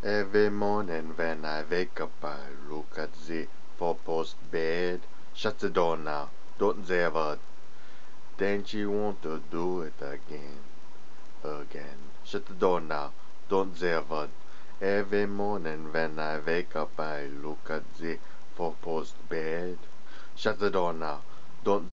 Every morning when I wake up, I look at the four-post bed. Shut the door now, don't say a word. Then she want to do it again. Shut the door now, don't say a word. Every morning when I wake up, I look at the four-post bed. Shut the door now, don't